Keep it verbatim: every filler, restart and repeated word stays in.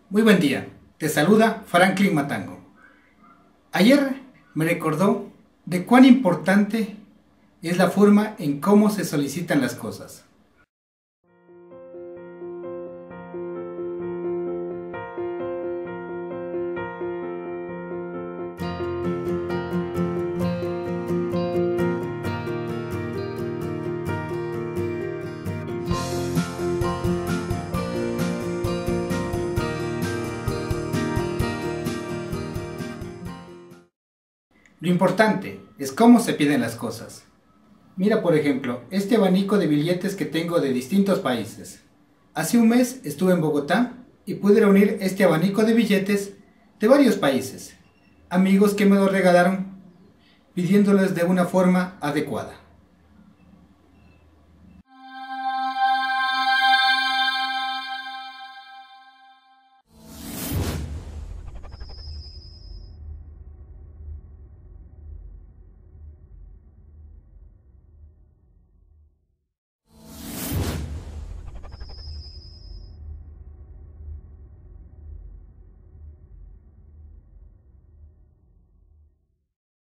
Muy buen día, te saluda Franklin Matango. Ayer me recordó de cuán importante es la forma en cómo se solicitan las cosas. Lo importante es cómo se piden las cosas. Mira, por ejemplo, este abanico de billetes que tengo de distintos países. Hace un mes estuve en Bogotá y pude reunir este abanico de billetes de varios países. Amigos que me lo regalaron pidiéndoles de una forma adecuada.